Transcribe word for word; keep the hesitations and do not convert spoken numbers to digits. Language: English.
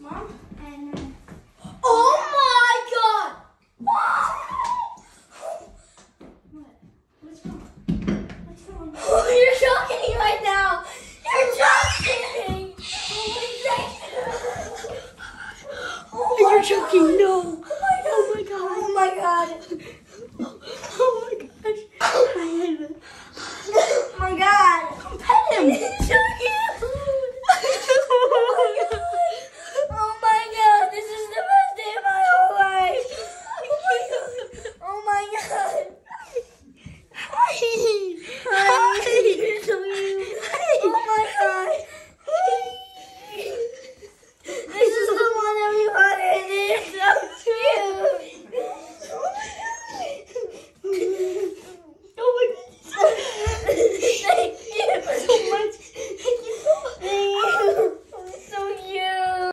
Mom, and then... Oh my God! What? What's wrong? What's wrong? Oh, you're shocking me right now. You're joking. Oh my God. Oh, you're joking. No.